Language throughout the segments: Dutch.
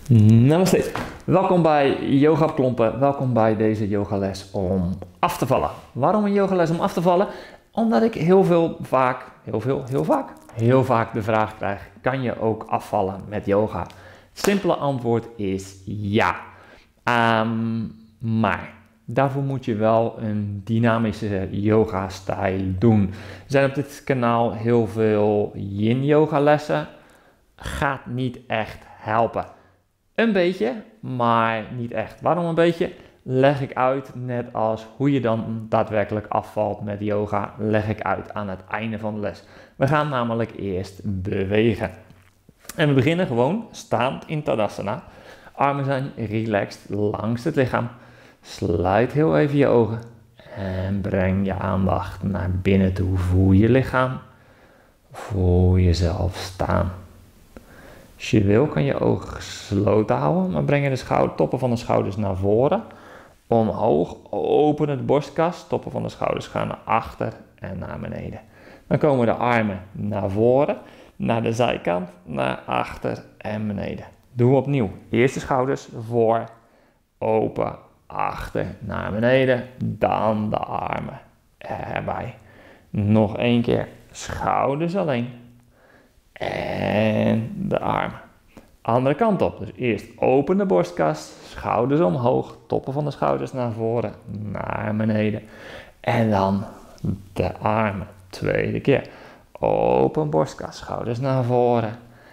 Namaste. Welkom bij Yoga op Klompen. Welkom bij deze yogales om af te vallen. Waarom een yogales om af te vallen? Omdat ik heel vaak de vraag krijg: kan je ook afvallen met yoga? Het simpele antwoord is ja. Maar daarvoor moet je wel een dynamische yoga-stijl doen. Er zijn op dit kanaal heel veel yin-yoga lessen. Gaat niet echt helpen. Een beetje, maar niet echt. Waarom een beetje? Leg ik uit, net als hoe je dan daadwerkelijk afvalt met yoga, leg ik uit aan het einde van de les. We gaan namelijk eerst bewegen. En we beginnen gewoon staand in Tadasana. Armen zijn relaxed langs het lichaam. Sluit heel even je ogen en breng je aandacht naar binnen toe. Voel je lichaam, voel jezelf staan. Als je wil kan je ogen gesloten houden, maar breng je de toppen van de schouders naar voren. Omhoog, open de borstkas, toppen van de schouders gaan naar achter en naar beneden. Dan komen de armen naar voren, naar de zijkant, naar achter en beneden. Doen we opnieuw. Eerst de schouders voor, open, achter, naar beneden. Dan de armen erbij. Nog één keer, schouders alleen. En de armen. Andere kant op. Dus eerst open de borstkas, schouders omhoog, toppen van de schouders naar voren, naar beneden. En dan de armen. Tweede keer. Open borstkas, schouders naar voren.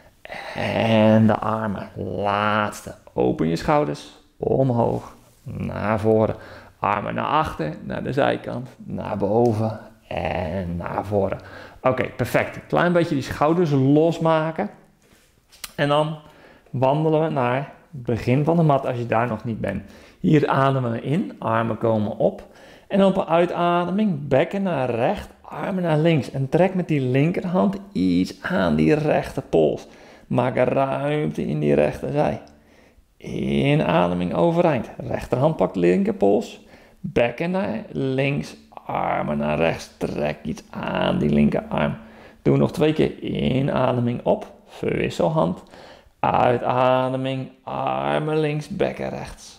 En de armen. Laatste. Open je schouders, omhoog, naar voren. Armen naar achter, naar de zijkant, naar boven en naar voren. Oké, perfect. Klein beetje die schouders losmaken. En dan wandelen we naar het begin van de mat als je daar nog niet bent. Hier ademen we in, armen komen op. En op een uitademing, bekken naar rechts, armen naar links. En trek met die linkerhand iets aan die rechterpols. Maak ruimte in die rechterzij. Inademing overeind. Rechterhand pakt linkerpols. Bekken naar links, armen naar rechts. Trek iets aan die linkerarm. Doe nog 2 keer. Inademing op. Verwissel hand. Uitademing. Armen links, bekken rechts.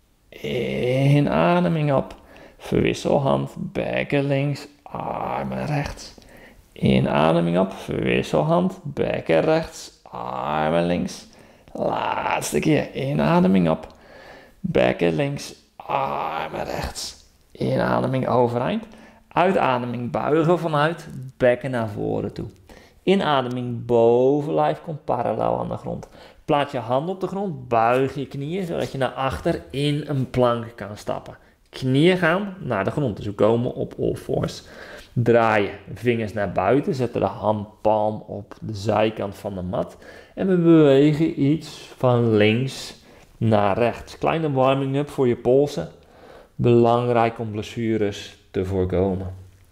Inademing op. Verwissel hand. Bekken links, armen rechts. Inademing op. Verwissel hand. Bekken rechts, armen links. Laatste keer. Inademing op. Bekken links, armen rechts. Inademing overeind. Uitademing buigen vanuit. Bekken naar voren toe. Inademing bovenlijf komt parallel aan de grond. Plaats je hand op de grond. Buig je knieën zodat je naar achter in een plank kan stappen. Knieën gaan naar de grond. Dus we komen op all fours. Draaien vingers naar buiten. Zetten de handpalm op de zijkant van de mat. En we bewegen iets van links naar rechts. Kleine warming-up voor je polsen. Belangrijk om blessures te voorkomen.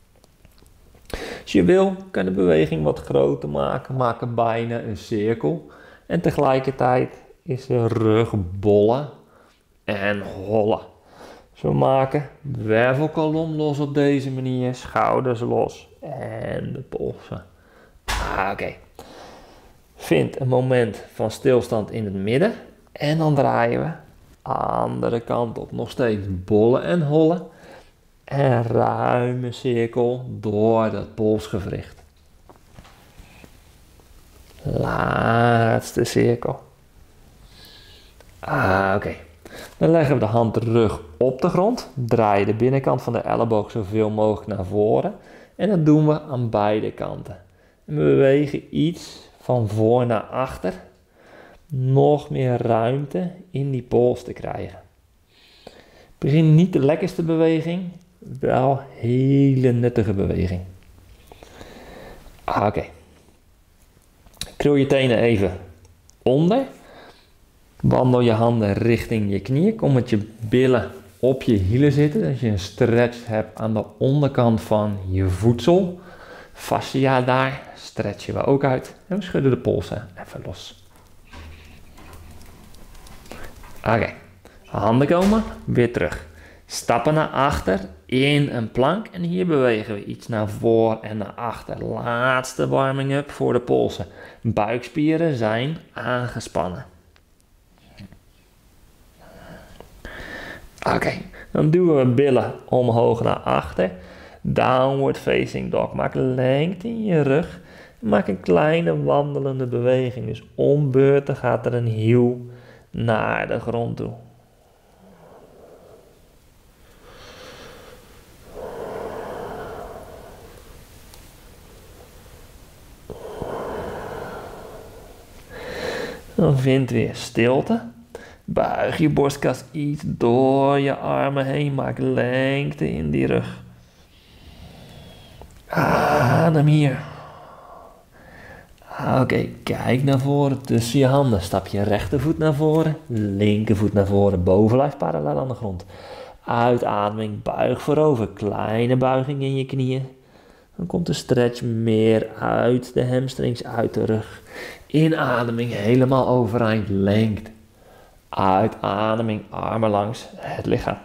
Als je wil, kan je de beweging wat groter maken. Maak er bijna een cirkel. En tegelijkertijd is de rug bollen en hollen. Dus we maken wervelkolom los op deze manier. Schouders los en de polsen. Oké. Vind een moment van stilstand in het midden. En dan draaien we andere kant op. Nog steeds bollen en hollen. En ruime cirkel door dat polsgewricht. Laatste cirkel. Oké. Dan leggen we de handrug op de grond. Draai de binnenkant van de elleboog zoveel mogelijk naar voren. En dat doen we aan beide kanten. En we bewegen iets van voor naar achter. Nog meer ruimte in die pols te krijgen. Begin niet de lekkerste beweging. Wel hele nuttige beweging. Oké. Krul je tenen even onder. Wandel je handen richting je knieën. Kom met je billen op je hielen zitten. Dat je een stretch hebt aan de onderkant van je voedsel. Fascia daar stretchen we ook uit. En we schudden de polsen even los. Oké. Handen komen, weer terug. Stappen naar achter in een plank en hier bewegen we iets naar voor en naar achter. Laatste warming up voor de polsen. Buikspieren zijn aangespannen. Oké, dan duwen we billen omhoog naar achter. Downward facing dog. Maak lengte in je rug. Maak een kleine wandelende beweging. Dus om beurten gaat er een hiel naar de grond toe. Dan vind weer stilte. Buig je borstkas iets door je armen heen. Maak lengte in die rug. Adem hier. Oké, kijk naar voren tussen je handen. Stap je rechtervoet naar voren, linkervoet naar voren, bovenlijf parallel aan de grond. Uitademing, buig voorover, kleine buiging in je knieën. Dan komt de stretch meer uit de hamstrings, uit de rug. Inademing, helemaal overeind, lengte. Uitademing, armen langs het lichaam.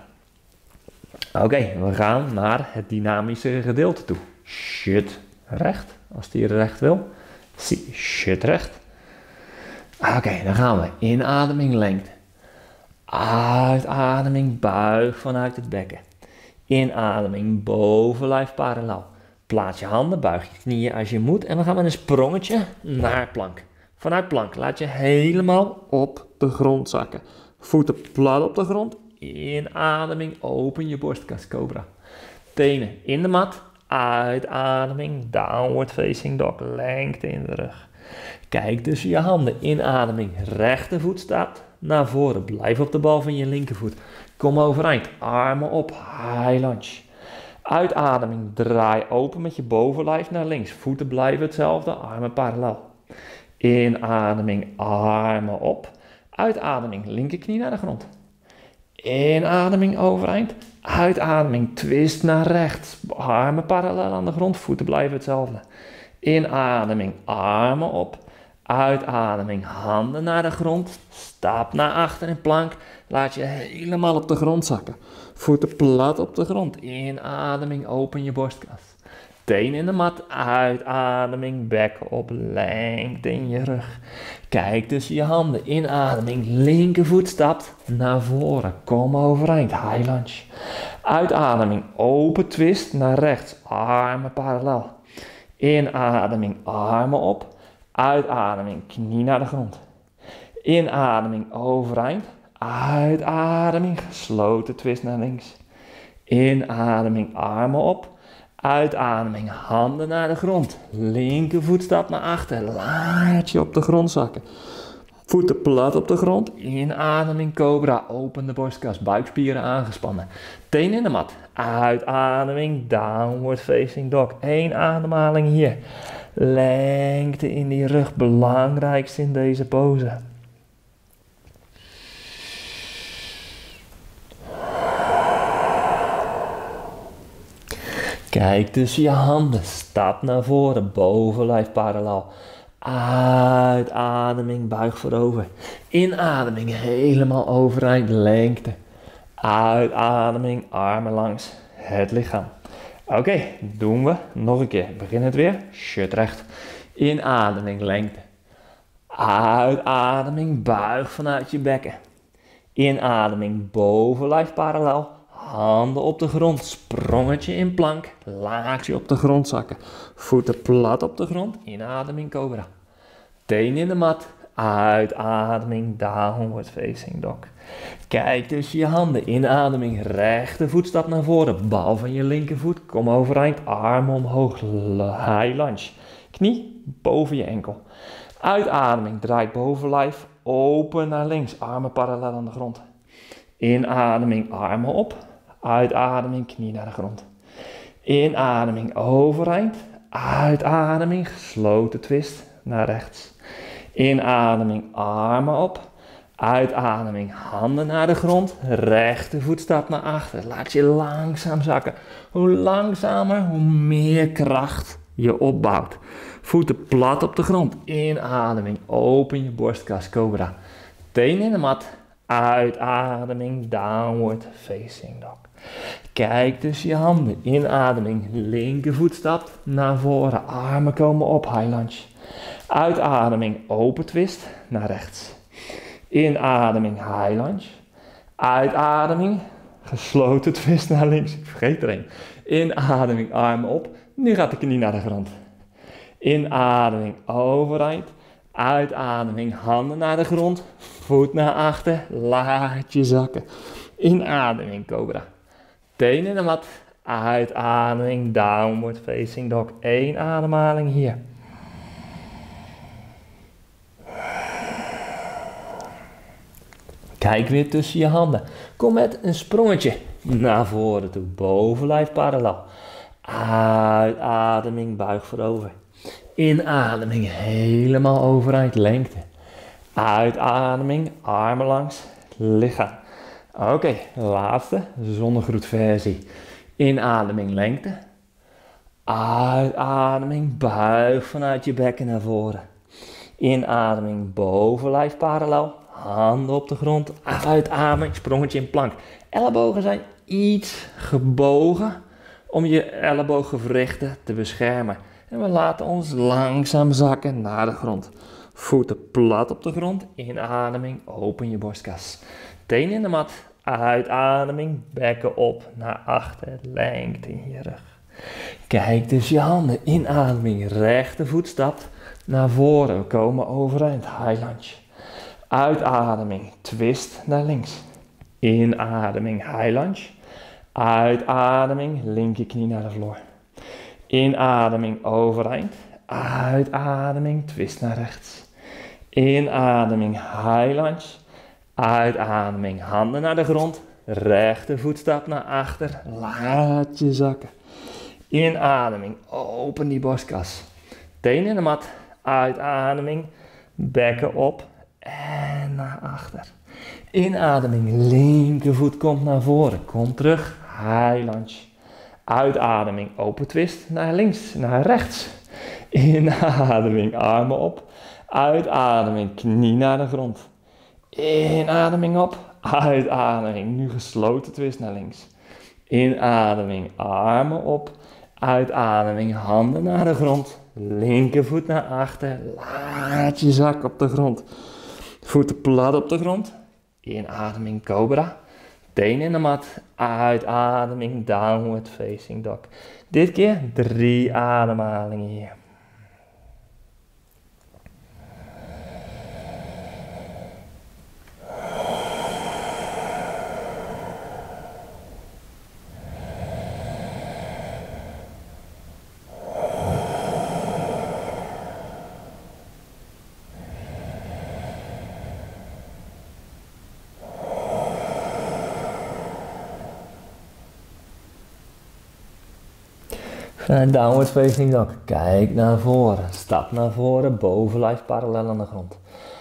Oké, we gaan naar het dynamische gedeelte toe. Shut recht, als die recht wil. Shut recht. Oké, dan gaan we. Inademing, lengte. Uitademing, buig vanuit het bekken. Inademing, bovenlijf parallel. Plaats je handen, buig je knieën als je moet. En dan gaan we een sprongetje naar plank. Vanuit plank laat je helemaal op de grond zakken. Voeten plat op de grond. Inademing, open je borstkas, cobra. Tenen in de mat. Uitademing, downward facing dog, lengte in de rug. Kijk tussen je handen, inademing, rechtervoet staat naar voren. Blijf op de bal van je linkervoet. Kom overeind, armen op, high lunge. Uitademing, draai open met je bovenlijf naar links. Voeten blijven hetzelfde, armen parallel. Inademing, armen op. Uitademing, linkerknie naar de grond. Inademing, overeind. Uitademing, twist naar rechts. Armen parallel aan de grond, voeten blijven hetzelfde. Inademing, armen op. Uitademing, handen naar de grond. Stap naar achter in plank. Laat je helemaal op de grond zakken. Voeten plat op de grond. Inademing, open je borstkas. Teen in de mat, uitademing, bek op, lengte in je rug. Kijk tussen je handen, inademing, linkervoet stapt naar voren. Kom overeind, high lunge. Uitademing, open twist naar rechts, armen parallel. Inademing, armen op. Uitademing, knie naar de grond. Inademing, overeind. Uitademing, gesloten twist naar links. Inademing, armen op. Uitademing, handen naar de grond. Linkervoet stapt naar achter. Laat je op de grond zakken. Voeten plat op de grond. Inademing, cobra. Open de borstkas. Buikspieren aangespannen. Teen in de mat. Uitademing, downward facing dog. 1 ademhaling hier. Lengte in die rug. Belangrijkste in deze pose. Kijk tussen je handen, stap naar voren, bovenlijf parallel. Uitademing, buig voorover. Inademing, helemaal overeind, lengte. Uitademing, armen langs het lichaam. Oké, doen we nog een keer. Begin het weer, shut recht. Inademing, lengte. Uitademing, buig vanuit je bekken. Inademing, bovenlijf parallel. Handen op de grond, sprongetje in plank, laat je op de grond zakken. Voeten plat op de grond, inademing cobra. Teen in de mat, uitademing, downward facing dog. Kijk tussen je handen, inademing, rechtervoet stapt naar voren. Bal van je linkervoet, kom overeind, armen omhoog, high lunge. Knie boven je enkel. Uitademing, draait bovenlijf, open naar links, armen parallel aan de grond. Inademing, armen op. Uitademing, knie naar de grond. Inademing, overeind. Uitademing, gesloten twist naar rechts. Inademing, armen op. Uitademing, handen naar de grond. Rechtervoet stapt naar achter. Laat je langzaam zakken. Hoe langzamer, hoe meer kracht je opbouwt. Voeten plat op de grond. Inademing, open je borstkas, cobra. Teen in de mat. Uitademing, downward facing dog. Kijk tussen je handen. Inademing, linkervoet stapt naar voren. Armen komen op, high lunge. Uitademing, open twist naar rechts. Inademing, high lunge. Uitademing, Gesloten twist naar links. Ik vergeet er een. Inademing, armen op. Nu gaat de knie naar de grond. Inademing, overeind. Uitademing, handen naar de grond. Voet naar achter. Laat je zakken. Inademing, cobra. Teen in de mat. Uitademing, downward facing dog. 1 ademhaling hier. Kijk weer tussen je handen. Kom met een sprongetje naar voren toe. Bovenlijf parallel. Uitademing, buig voorover. Inademing, helemaal overeind, lengte. Uitademing, armen langs, lichaam. Oké, laatste, zonnegroet versie. Inademing, lengte. Uitademing, buig vanuit je bekken naar voren. Inademing, bovenlijf parallel. Handen op de grond. Uitademing, sprongetje in plank. Ellebogen zijn iets gebogen om je ellebooggewrichten te beschermen. En we laten ons langzaam zakken naar de grond. Voeten plat op de grond. Inademing, open je borstkas. Teen in de mat. Uitademing, bekken op naar achter. Lengte in je rug. Kijk dus je handen. Inademing, rechtervoet stapt naar voren. We komen overeind. High lunge. Uitademing, twist naar links. Inademing, high lunge. Uitademing, linkerknie naar de vloer. Inademing, overeind. Uitademing, twist naar rechts. Inademing, high lunge. Uitademing, handen naar de grond. Rechtervoet stapt naar achter. Laat je zakken. Inademing, open die borstkas. Teen in de mat. Uitademing, bekken op. En naar achter. Inademing, linkervoet komt naar voren. Kom terug, high lunge. Uitademing, open twist naar links, naar rechts. Inademing, armen op. Uitademing, knie naar de grond. Inademing op. Uitademing, nu gesloten twist naar links. Inademing, armen op. Uitademing, handen naar de grond. Linkervoet naar achter. Laat je zak op de grond. Voeten plat op de grond. Inademing, cobra. Teen in de mat. Uitademing, downward facing dog. Dit keer 3 ademhalingen hier. En downward facing dog. Kijk naar voren. Stap naar voren. Bovenlijf parallel aan de grond.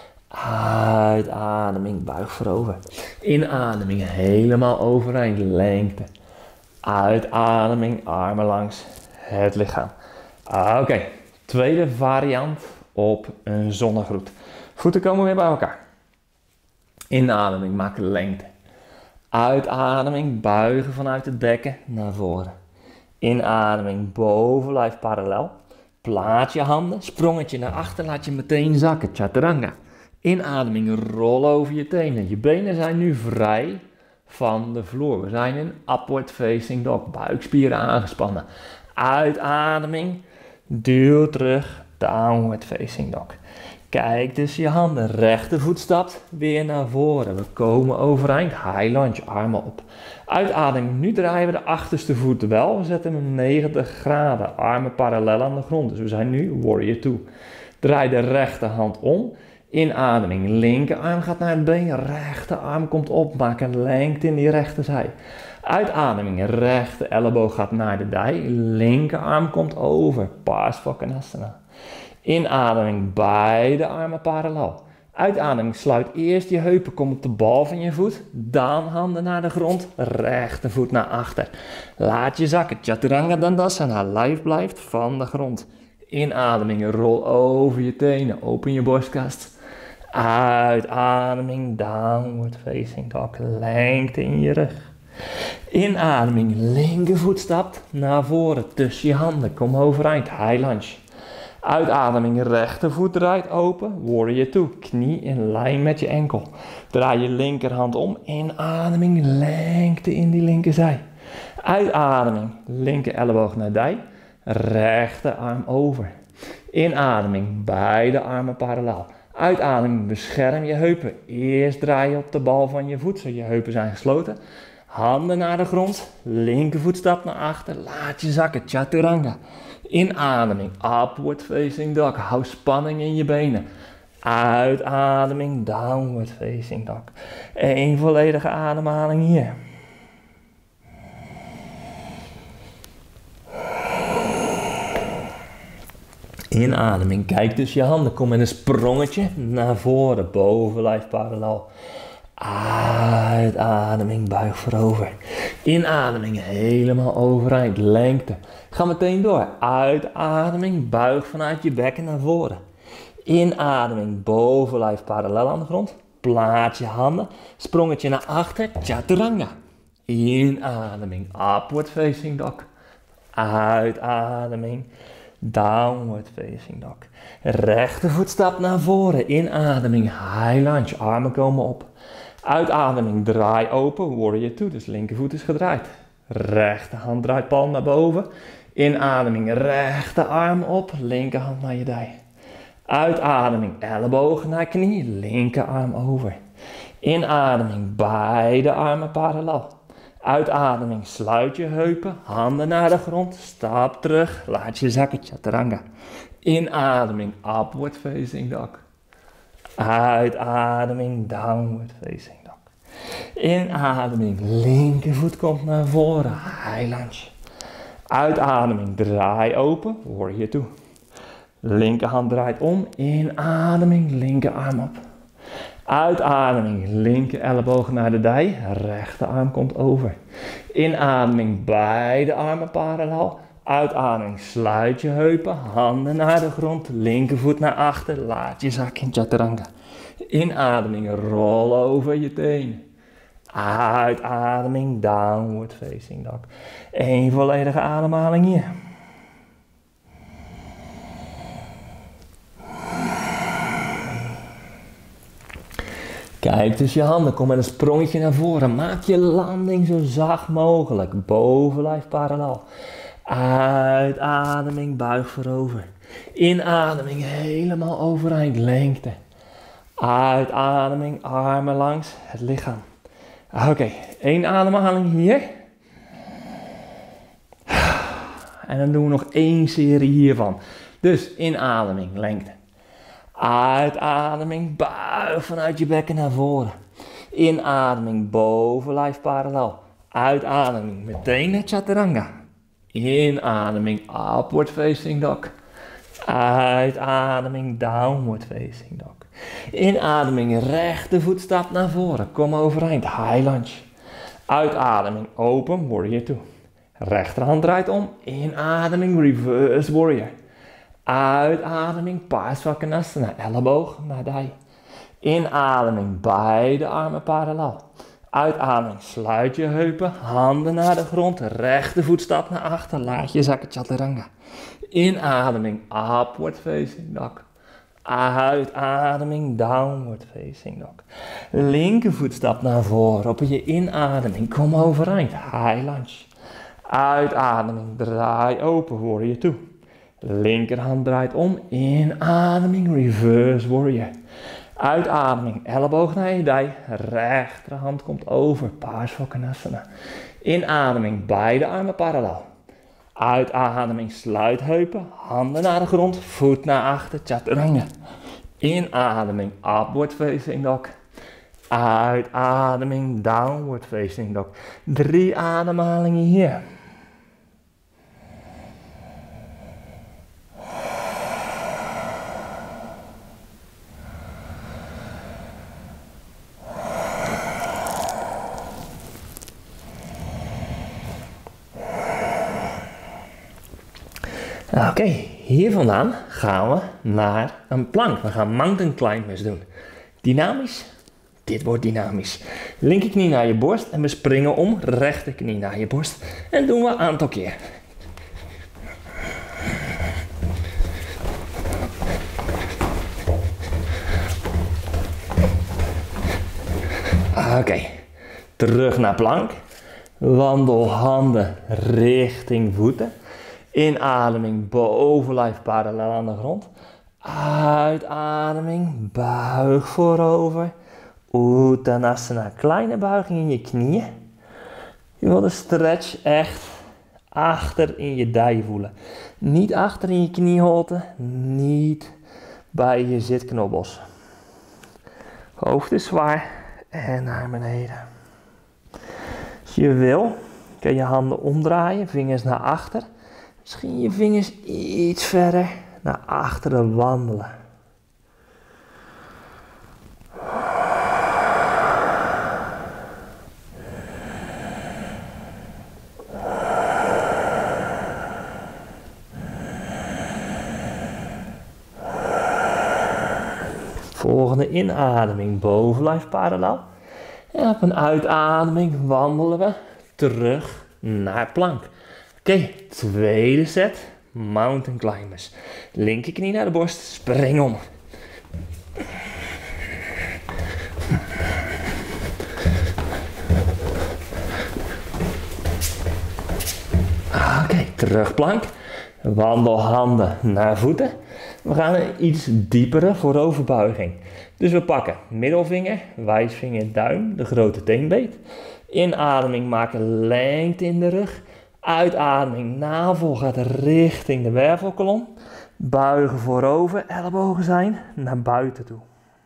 Uitademing. Buig voorover. Inademing. Helemaal overeind. Lengte. Uitademing. Armen langs het lichaam. Oké. Tweede variant op een zonnegroet. Voeten komen weer bij elkaar. Inademing. Maak lengte. Uitademing. Buigen vanuit het bekken naar voren. Inademing, bovenlijf parallel. Plaats je handen, sprongetje naar achter, laat je meteen zakken, chaturanga. Inademing, rol over je tenen. Je benen zijn nu vrij van de vloer. We zijn in upward facing dog, buikspieren aangespannen. Uitademing, duw terug, downward facing dog. Kijk dus je handen, rechtervoet stapt weer naar voren. We komen overeind, high lunge, armen op. Uitademing, nu draaien we de achterste voet wel. We zetten hem 90 graden, armen parallel aan de grond. Dus we zijn nu warrior 2. Draai de rechterhand om. Inademing, linkerarm gaat naar het been, rechterarm komt op. Maak een lengte in die rechterzij. Uitademing, rechter elleboog gaat naar de dij. Linkerarm komt over, Parsvakonasana. Inademing, beide armen parallel. Uitademing, sluit eerst je heupen, kom op de bal van je voet. Dan handen naar de grond, rechtervoet naar achter. Laat je zakken, Chaturanga Dandasana, lijf blijft van de grond. Inademing, rol over je tenen, open je borstkast. Uitademing, downward facing dog, lengte in je rug. Inademing, linkervoet stapt naar voren, tussen je handen, kom overeind, high lunge. Uitademing, rechtervoet draait open. Warrior 2. Knie in lijn met je enkel. Draai je linkerhand om. Inademing, lengte in die linkerzij. Uitademing, linker elleboog naar dij. Rechterarm over. Inademing, beide armen parallel. Uitademing, bescherm je heupen. Eerst draai je op de bal van je voet, zodat je heupen zijn gesloten. Handen naar de grond, linkervoet stap naar achter, laat je zakken, chaturanga. Inademing, upward facing dog, hou spanning in je benen. Uitademing, downward facing dog. Eén volledige ademhaling hier. Inademing, kijk dus je handen, kom met een sprongetje naar voren, bovenlijf parallel. Uitademing, buig voorover. Inademing, helemaal overeind, lengte. Ga meteen door. Uitademing, buig vanuit je bekken naar voren. Inademing, bovenlijf parallel aan de grond. Plaats je handen, sprongetje naar achter, chaturanga. Inademing, upward facing dog. Uitademing, downward facing dog. Rechtervoet stapt naar voren. Inademing, high lunge, armen komen op. Uitademing, draai open, warrior 2, dus linkervoet is gedraaid. Rechterhand draait palm naar boven. Inademing, rechterarm op, linkerhand naar je dij. Uitademing, ellebogen naar knie, linkerarm over. Inademing, beide armen parallel. Uitademing, sluit je heupen, handen naar de grond, stap terug, laat je zakken, chaturanga. Inademing, upward facing dog. Uitademing, downward facing dog. Inademing, linkervoet komt naar voren, high lunge. Uitademing, draai open, warrior 2. Linkerhand draait om, inademing, linkerarm op. Uitademing, linker elleboog naar de dij, rechterarm komt over. Inademing, beide armen parallel. Uitademing, sluit je heupen, handen naar de grond, linkervoet naar achter, laat je zak in chaturanga. Inademing, rol over je tenen. Uitademing, downward facing dog. Eén volledige ademhaling hier. Kijk dus je handen, kom met een sprongetje naar voren. Maak je landing zo zacht mogelijk, bovenlijf parallel. Uitademing, buig voorover. Inademing, helemaal overeind, lengte. Uitademing, armen langs het lichaam. Oké, één ademhaling hier. En dan doen we nog één serie hiervan. Dus inademing, lengte. Uitademing, buig vanuit je bekken naar voren. Inademing, bovenlijf parallel. Uitademing, meteen naar chaturanga. Inademing, upward facing dog. Uitademing, downward facing dog. Inademing, rechtervoet stapt naar voren. Kom overeind, high lunge. Uitademing, open, warrior 2. Rechterhand draait om. Inademing, reverse warrior. Uitademing, Parsvakonasana, elleboog naar dij. Inademing, beide armen parallel. Uitademing, sluit je heupen, handen naar de grond, rechtervoet stapt naar achter, laat je zakken, chaturanga. Inademing, upward facing dog. Uitademing, downward facing dog. Linkervoet stapt naar voren, op je inademing, kom overeind, high lunge. Uitademing, draai open, warrior 2. Linkerhand draait om, inademing, reverse warrior. Uitademing, elleboog naar je dij, rechterhand komt over, Parsvakonasana. Inademing, beide armen parallel. Uitademing, sluit heupen, handen naar de grond, voet naar achter, chaturanga. Inademing, upward facing dog. Uitademing, downward facing dog. 3 ademhalingen hier. Oké, hier vandaan gaan we naar een plank. We gaan mountain climbers doen. Dynamisch? Dit wordt dynamisch. Linkerknie naar je borst en we springen om. Rechterknie naar je borst. En doen we een aantal keer. Oké, terug naar plank. Wandel handen richting voeten. Inademing, bovenlijf parallel aan de grond. Uitademing, buig voorover. Uttanasana, kleine buiging in je knieën. Je wil de stretch echt achter in je dij voelen. Niet achter in je knieholte, niet bij je zitknobbels. Hoofd is zwaar en naar beneden. Als je wil, kun je handen omdraaien, vingers naar achter. Misschien je vingers iets verder naar achteren wandelen. Volgende inademing, bovenlijf parallel. En op een uitademing wandelen we terug naar plank. Oké, tweede set, mountain climbers. Linkerknie naar de borst, spring om. Oké, terug plank. Wandel handen naar voeten. We gaan een iets diepere vooroverbuiging. Dus we pakken middelvinger, wijsvinger, duim, de grote teenbeet. Inademing maken lengte in de rug. Uitademing, navel gaat richting de wervelkolom. Buigen voorover, ellebogen zijn naar buiten toe.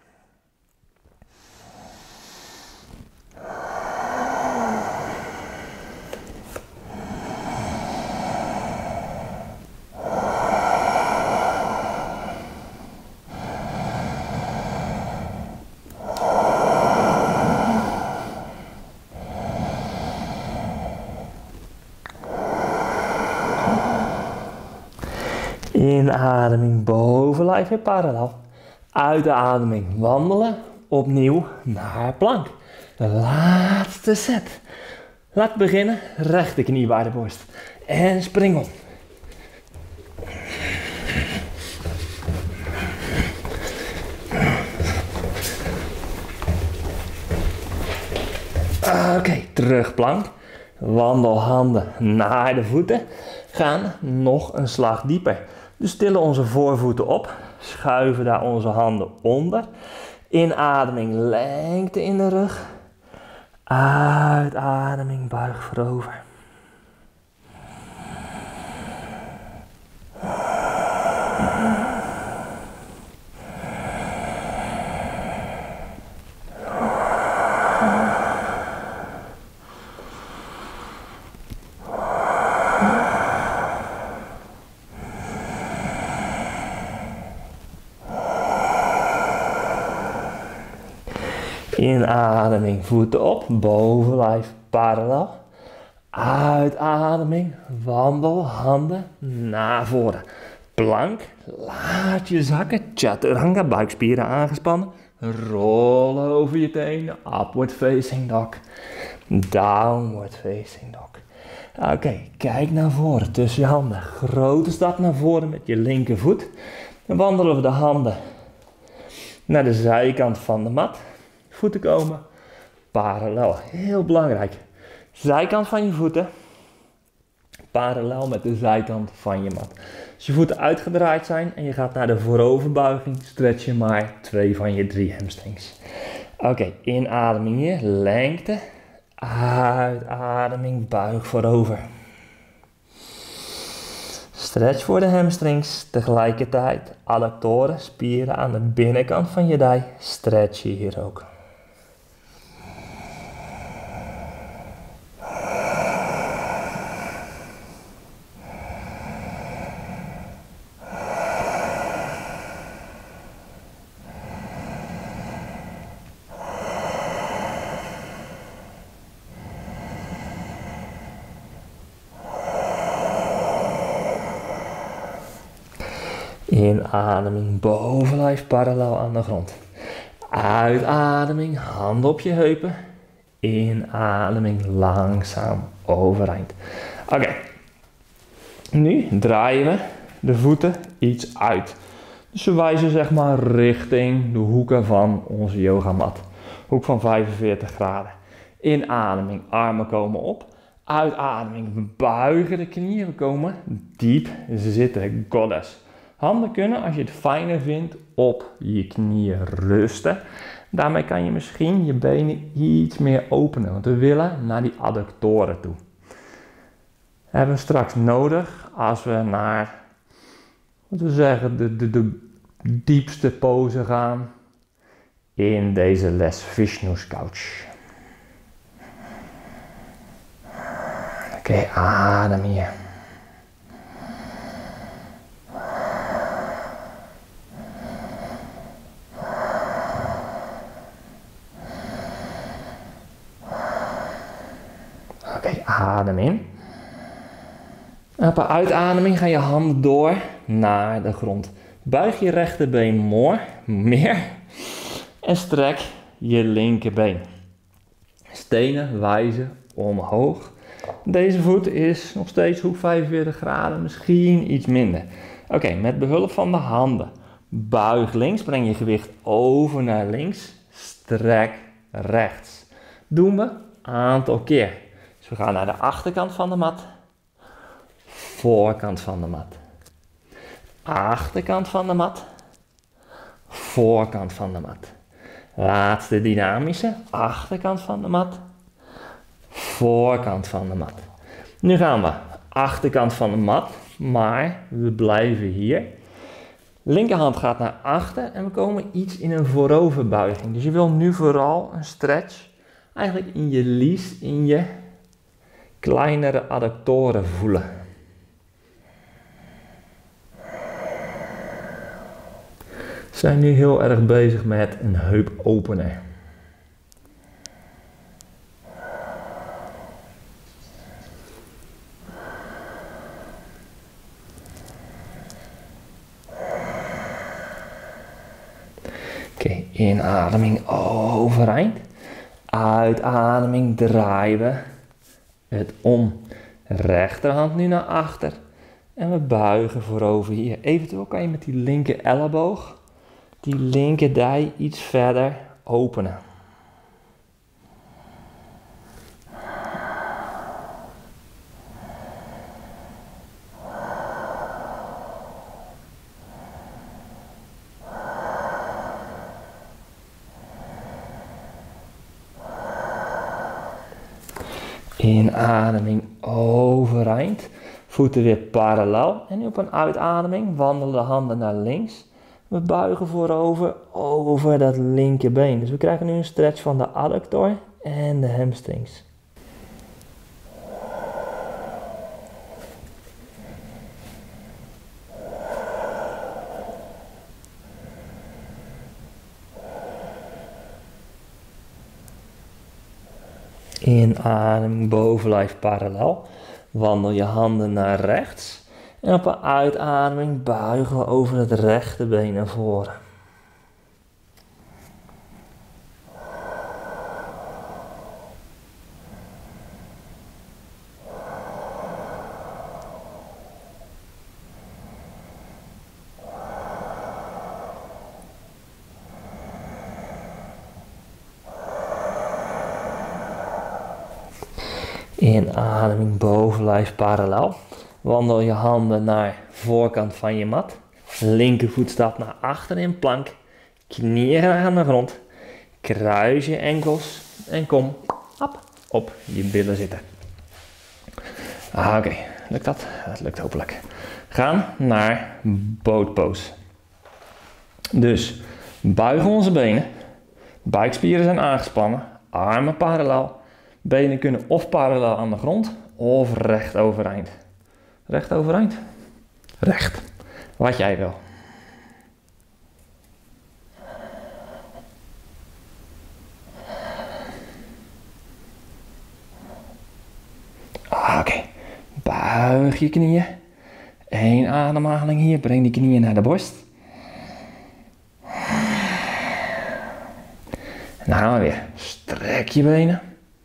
Inademing, bovenlijf weer parallel. Uitademing, wandelen. Opnieuw naar plank. De laatste set. Laat beginnen. Rechterknie bij de borst. En spring om. Oké, terug plank. Wandel handen naar de voeten. Gaan nog een slag dieper. Dus tillen onze voorvoeten op. Schuiven daar onze handen onder. Inademing, lengte in de rug. Uitademing, buig voorover. Inademing, voeten op, bovenlijf parallel. Uitademing, wandel, handen naar voren. Plank, laat je zakken, chaturanga, buikspieren aangespannen. Rollen over je tenen, upward facing dog. Downward facing dog. Oké, kijk naar voren, tussen je handen. Grote stap naar voren met je linkervoet. Dan wandelen we de handen naar de zijkant van de mat. Voeten komen parallel, heel belangrijk. Zijkant van je voeten parallel met de zijkant van je mat. Als je voeten uitgedraaid zijn en je gaat naar de vooroverbuiging, stretch je maar 2 van je 3 hamstrings. Oké, inademing hier, lengte. Uitademing, buig voorover. Stretch voor de hamstrings, tegelijkertijd adductoren, spieren aan de binnenkant van je dij, stretch je hier ook. Inademing, bovenlijf parallel aan de grond. Uitademing, handen op je heupen. Inademing, langzaam overeind. Oké, nu draaien we de voeten iets uit. Dus we wijzen zeg maar richting de hoeken van onze yogamat. hoek van 45 graden. Inademing, armen komen op. Uitademing, we buigen de knieën, we komen diep zitten, goddess. Handen kunnen, als je het fijner vindt, op je knieën rusten. Daarmee kan je misschien je benen iets meer openen, want we willen naar die adductoren toe. Hebben we straks nodig als we naar, wat we zeggen, de diepste pose gaan in deze les Vishnu's Couch. Oké, adem hier. Oké, adem in. En op een uitademing gaan je handen door naar de grond. Buig je rechterbeen meer en strek je linkerbeen. Stenen wijzen omhoog. Deze voet is nog steeds hoek 45 graden, misschien iets minder. Oké, met behulp van de handen. Buig links, breng je gewicht over naar links. Strek rechts. Doen we een aantal keer. Dus we gaan naar de achterkant van de mat. Voorkant van de mat. Achterkant van de mat. Voorkant van de mat. Laatste dynamische. Achterkant van de mat. Voorkant van de mat. Nu gaan we achterkant van de mat, maar we blijven hier. Linkerhand gaat naar achter en we komen iets in een vooroverbuiging. Dus je wil nu vooral een stretch eigenlijk in je lies, in je kleinere adductoren voelen. We zijn nu heel erg bezig met een heupopener. Oké, inademing overeind. Uitademing draaien we het om. Rechterhand nu naar achter. En we buigen voorover hier. Eventueel kan je met die linker elleboog, die linkerdij iets verder openen. Inademing overeind, voeten weer parallel en nu op een uitademing wandelen de handen naar links. We buigen voorover over dat linkerbeen. Dus we krijgen nu een stretch van de adductor en de hamstrings. Inademing, bovenlijf parallel. Wandel je handen naar rechts. En op een uitademing buigen we over het rechterbeen naar voren. Inademing, bovenlijf parallel. Wandel je handen naar voorkant van je mat. Linkervoet stapt naar achter in plank. Knieën aan de grond. Kruis je enkels en kom op je billen zitten. Oké, lukt dat? Dat lukt hopelijk. Gaan naar boat pose. Dus buigen onze benen. Buikspieren zijn aangespannen. Armen parallel. Benen kunnen of parallel aan de grond of recht overeind. Recht overeind? Recht. Wat jij wil. Oké. Buig je knieën. Eén ademhaling hier. Breng die knieën naar de borst. En dan gaan we weer. Strek je benen.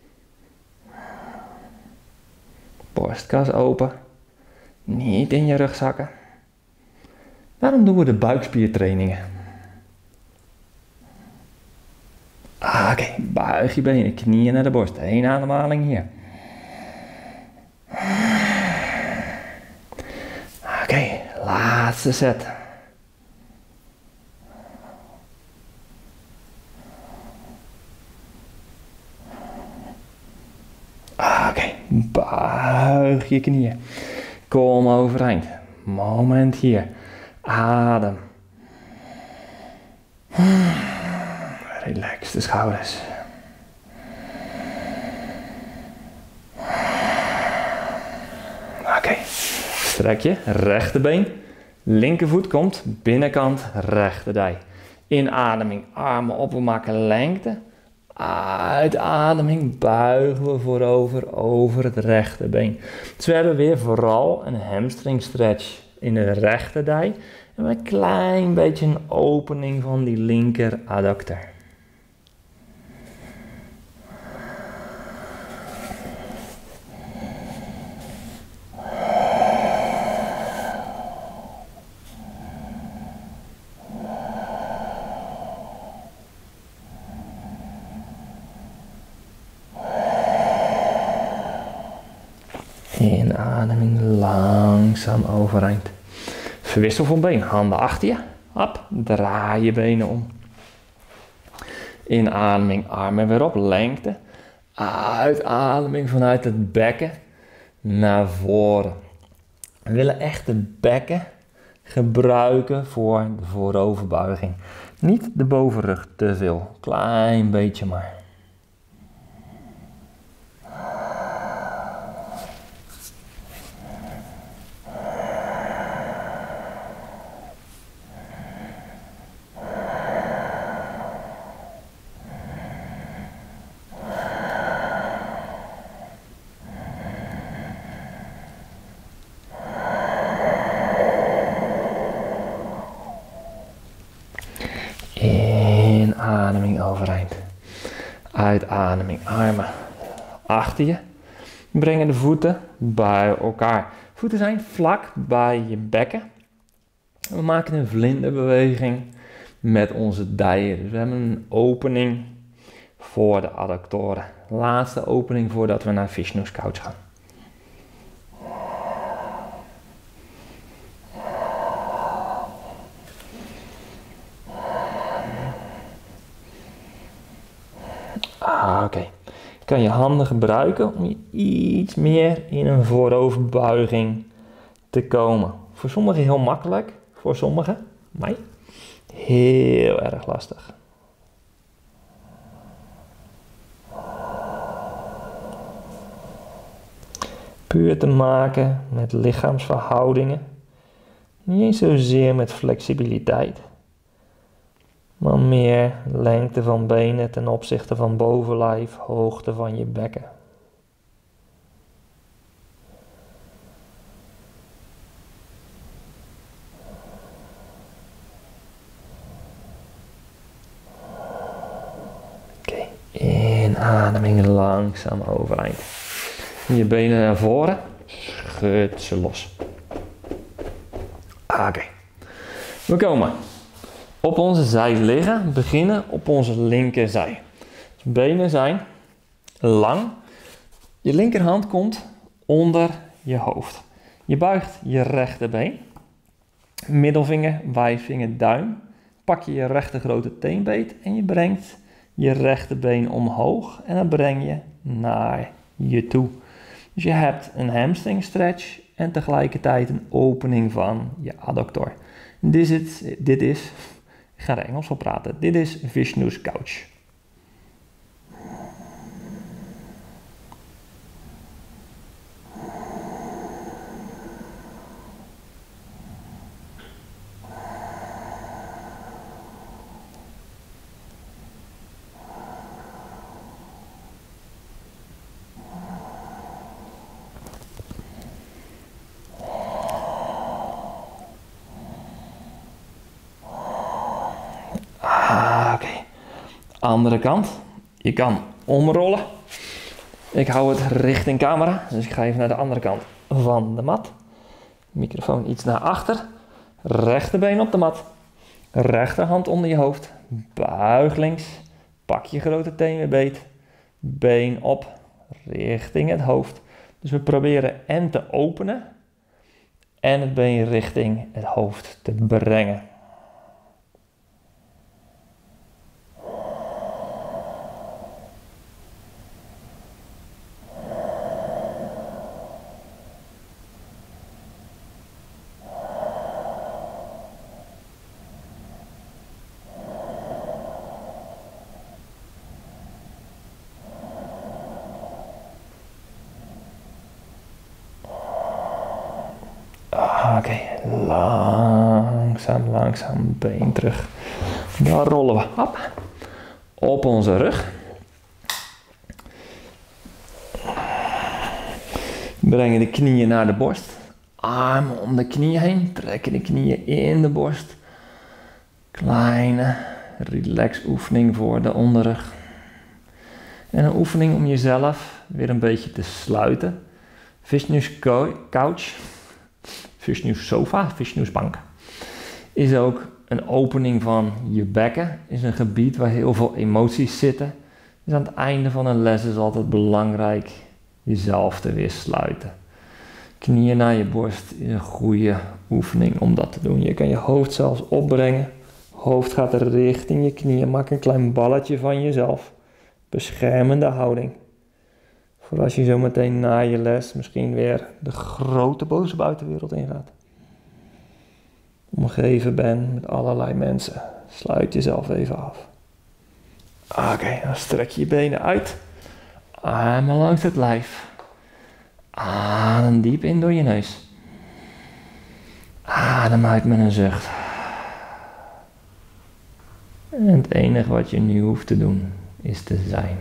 Borstkas open. Niet in je rug zakken. Waarom doen we de buikspiertrainingen? Oké, buig je benen, knieën naar de borst. 1 ademhaling hier. Oké, laatste set. Oké, buig je knieën. Kom overeind. Moment hier. Adem. Relax de schouders. Oké, strek je rechterbeen. Linkervoet komt binnenkant rechterdij. Inademing, armen op, we maken lengte. Uitademing buigen we voorover over het rechterbeen. Dus we hebben weer vooral een hamstring stretch in de rechterdij. En een klein beetje een opening van die linker adductor. Inademing langzaam overeind. Verwissel van been. Handen achter je. Hop, draai je benen om. Inademing, armen weer op. Lengte. Uitademing vanuit het bekken naar voren. We willen echt het bekken gebruiken voor de vooroverbuiging. Niet de bovenrug te veel. Klein beetje maar. Inademing overeind. Uitademing, armen achter je. Brengen de voeten bij elkaar. Voeten zijn vlak bij je bekken. We maken een vlinderbeweging met onze dijen. Dus we hebben een opening voor de adductoren. Laatste opening voordat we naar Vishnu's couch gaan. Oké. Je kan je handen gebruiken om iets meer in een vooroverbuiging te komen. Voor sommigen heel makkelijk, voor sommigen, mij, heel erg lastig. Puur te maken met lichaamsverhoudingen. Niet eens zozeer met flexibiliteit. Maar meer lengte van benen ten opzichte van bovenlijf, hoogte van je bekken. Oké, inademing langzaam overeind. Je benen naar voren, schud ze los. Oké, we komen op onze zij liggen, beginnen op onze linkerzij. Dus benen zijn lang. Je linkerhand komt onder je hoofd. Je buigt je rechterbeen. Middelvinger, wijsvinger, duim. Pak je je rechter grote teenbeet en je brengt je rechterbeen omhoog. En dan breng je naar je toe. Dus je hebt een hamstring stretch en tegelijkertijd een opening van je adductor. Dit is ik ga er Engels voor praten. Dit is Vishnu's couch. Andere kant. Je kan omrollen. Ik hou het richting camera. Dus ik ga even naar de andere kant van de mat. Microfoon iets naar achter. Rechterbeen op de mat. Rechterhand onder je hoofd. Buig links. Pak je grote teen weer beet. Been op richting het hoofd. Dus we proberen en te openen en het been richting het hoofd te brengen. Oké, langzaam been terug. Dan rollen we op onze rug. Brengen de knieën naar de borst. Armen om de knieën heen. Trekken de knieën in de borst. Kleine relax oefening voor de onderrug. En een oefening om jezelf weer een beetje te sluiten. Vishnu's couch. Vishnu's sofa, Vishnu's bank, is ook een opening van je bekken. Is een gebied waar heel veel emoties zitten. Dus aan het einde van een les is altijd belangrijk jezelf te weer sluiten. Knieën naar je borst is een goede oefening om dat te doen. Je kan je hoofd zelfs opbrengen. Hoofd gaat richting je knieën. Maak een klein balletje van jezelf. Beschermende houding. Voor als je zo meteen na je les misschien weer de grote boze buitenwereld ingaat. Omgeven bent met allerlei mensen. Sluit jezelf even af. Oké, dan strek je je benen uit. Armen langs het lijf. Adem diep in door je neus. Adem uit met een zucht. En het enige wat je nu hoeft te doen is te zijn.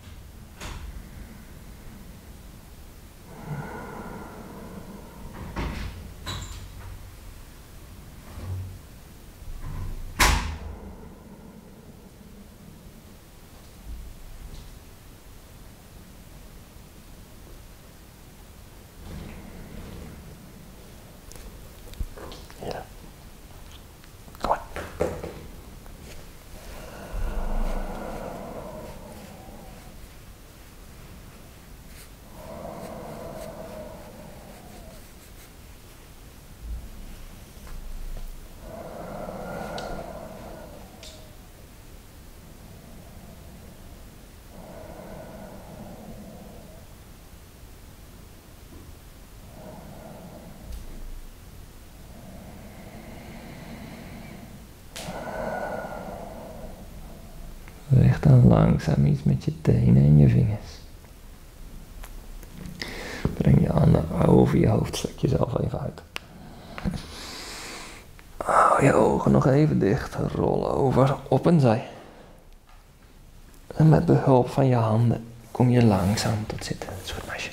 Beweeg dan langzaam iets met je tenen en je vingers. Breng je handen over je hoofd, strek jezelf even uit. Hou je ogen nog even dicht, rol over op een zij. En met behulp van je handen kom je langzaam tot zitten. Dat is goed, meisje.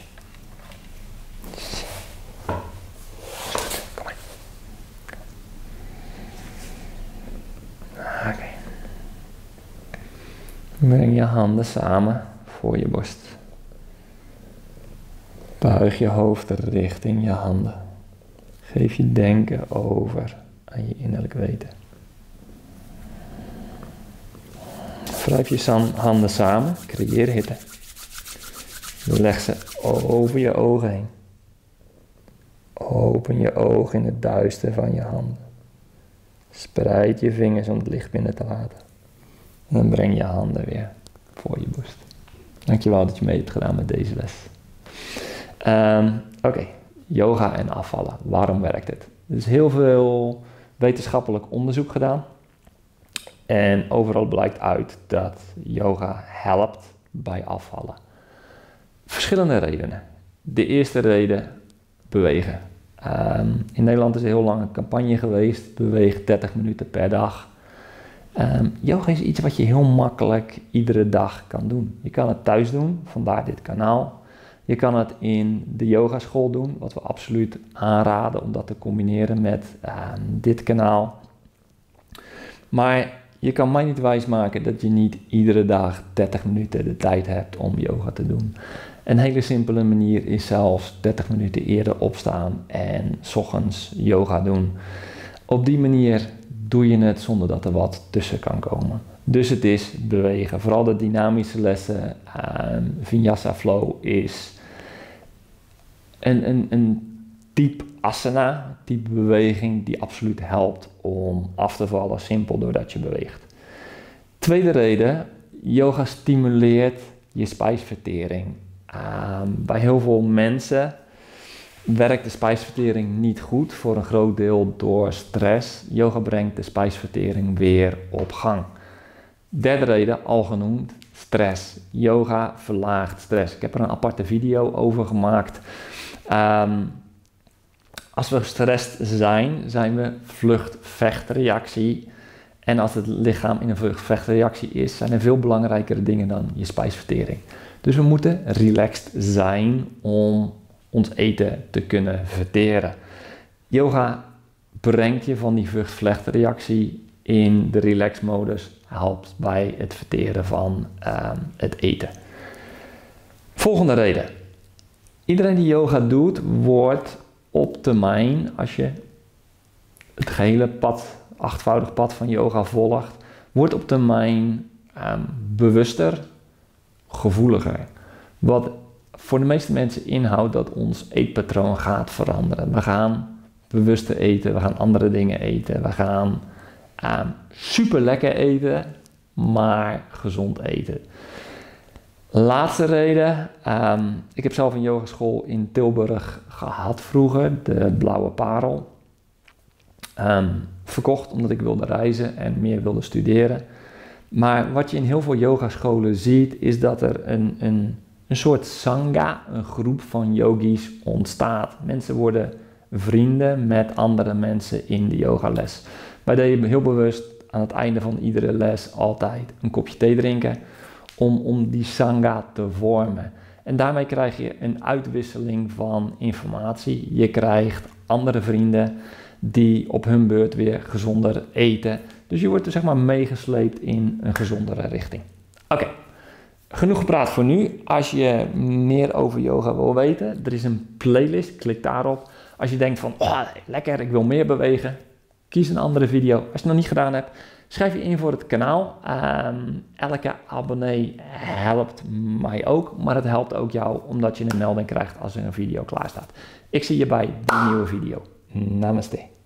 Kom maar. Oké. Breng je handen samen voor je borst. Buig je hoofd richting je handen. Geef je denken over aan je innerlijk weten. Wrijf je handen samen, creëer hitte. Leg ze over je ogen heen. Open je ogen in het duister van je handen. Spreid je vingers om het licht binnen te laten. En dan breng je handen weer voor je borst. Dankjewel dat je mee hebt gedaan met deze les. Oké, yoga en afvallen. Waarom werkt het? Er is heel veel wetenschappelijk onderzoek gedaan. En overal blijkt uit dat yoga helpt bij afvallen. Verschillende redenen. De eerste reden, bewegen. In Nederland is er heel lang een campagne geweest. Beweeg 30 minuten per dag. Yoga is iets wat je heel makkelijk iedere dag kan doen. Je kan het thuis doen, vandaar dit kanaal. Je kan het in de yogaschool doen, wat we absoluut aanraden om dat te combineren met dit kanaal. Maar je kan mij niet wijsmaken dat je niet iedere dag 30 minuten de tijd hebt om yoga te doen. Een hele simpele manier is zelfs 30 minuten eerder opstaan en 's ochtends yoga doen. Op die manier doe je het zonder dat er wat tussen kan komen. Dus het is bewegen. Vooral de dynamische lessen. Vinyasa Flow is een type asana, type beweging die absoluut helpt om af te vallen, simpel doordat je beweegt. Tweede reden, yoga stimuleert je spijsvertering. Bij heel veel mensen werkt de spijsvertering niet goed, voor een groot deel door stress. Yoga brengt de spijsvertering weer op gang. Derde reden, al genoemd, stress. Yoga verlaagt stress. Ik heb er een aparte video over gemaakt. Als we gestrest zijn we vlucht-vechtreactie. En als het lichaam in een vlucht-vechtreactie is, zijn er veel belangrijkere dingen dan je spijsvertering. Dus we moeten relaxed zijn om ons eten te kunnen verteren. Yoga brengt je van die vlucht-vechtreactie in de relax-modus, helpt bij het verteren van het eten. Volgende reden. Iedereen die yoga doet, wordt op termijn, als je het gehele pad, 8voudig pad van yoga volgt, wordt op termijn bewuster, gevoeliger. Wat voor de meeste mensen inhoudt dat ons eetpatroon gaat veranderen. We gaan bewuster eten, we gaan andere dingen eten, we gaan super lekker eten, maar gezond eten. Laatste reden, ik heb zelf een yogaschool in Tilburg gehad vroeger, de Blauwe Parel. Verkocht omdat ik wilde reizen en meer wilde studeren. Maar wat je in heel veel yogascholen ziet, is dat er een soort sangha, een groep van yogis ontstaat. Mensen worden vrienden met andere mensen in de yogales. Wij deden heel bewust aan het einde van iedere les altijd een kopje thee drinken om die sangha te vormen. En daarmee krijg je een uitwisseling van informatie. Je krijgt andere vrienden die op hun beurt weer gezonder eten. Dus je wordt er zeg maar meegesleept in een gezondere richting. Oké, genoeg gepraat voor nu. Als je meer over yoga wil weten, er is een playlist, klik daarop. Als je denkt van, oh, lekker, ik wil meer bewegen, kies een andere video. Als je het nog niet gedaan hebt, schrijf je in voor het kanaal. Elke abonnee helpt mij ook, maar het helpt ook jou omdat je een melding krijgt als er een video klaar staat. Ik zie je bij die nieuwe video. Namaste.